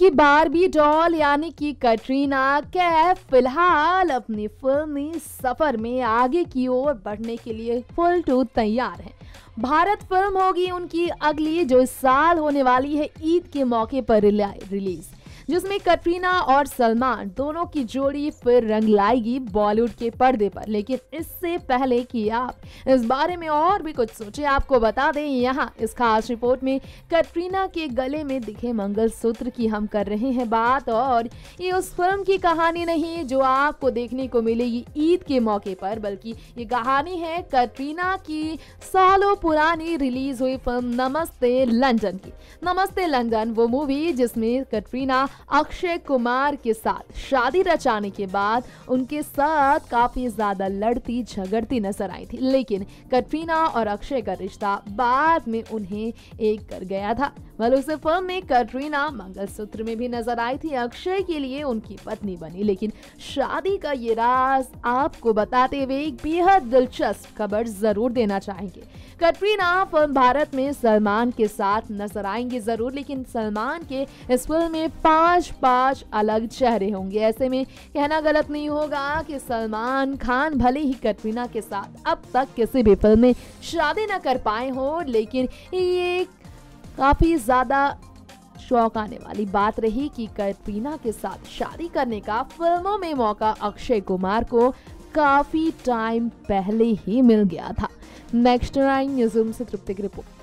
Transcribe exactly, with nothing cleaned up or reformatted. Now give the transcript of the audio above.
की Barbie doll यानी कि कैटरीना कैफ फिलहाल अपनी फिल्मी सफर में आगे की ओर बढ़ने के लिए फुल टू तैयार है। भारत फिल्म होगी उनकी अगली, जो इस साल होने वाली है ईद के मौके पर रिलीज, जिसमें कैटरीना और सलमान दोनों की जोड़ी फिर रंग लाएगी बॉलीवुड के पर्दे पर। लेकिन इससे पहले कि आप इस बारे में और भी कुछ सोचे, आपको बता दें यहाँ इस खास रिपोर्ट में कैटरीना के गले में दिखे मंगलसूत्र की हम कर रहे हैं बात। और ये उस फिल्म की कहानी नहीं जो आपको देखने को मिलेगी ईद के मौके पर, बल्कि ये कहानी है कैटरीना की सालों पुरानी रिलीज हुई फिल्म नमस्ते लंदन की। नमस्ते लंदन वो मूवी जिसमें कैटरीना अक्षय कुमार के साथ शादी रचाने के बाद उनके साथ काफी ज्यादा लड़ती झगड़ती नजर आई थी। लेकिन कैटरीना और अक्षय का रिश्ता बाद में उन्हें एक कर गया था। उस फिल्म में कैटरीना मंगलसूत्र में भी नजर आई थी, अक्षय के लिए उनकी पत्नी बनी। लेकिन शादी का ये राज आपको बताते हुए एक बेहद दिलचस्प खबर जरूर देना चाहेंगे। कैटरीना फिल्म भारत में सलमान के साथ नजर आएंगे जरूर, लेकिन सलमान के इस फिल्म में पांच पांच अलग चेहरे होंगे। ऐसे में कहना गलत नहीं होगा कि सलमान खान भले ही कैटरीना के साथ अब तक किसी भी फिल्म में शादी न कर पाए हो, लेकिन ये काफी ज्यादा शौक आने वाली बात रही कि कैटरीना के साथ शादी करने का फिल्मों में मौका अक्षय कुमार को काफी टाइम पहले ही मिल गया था। नेक्स्ट नाइन न्यूज़ रूम से तृप्ति की रिपोर्ट।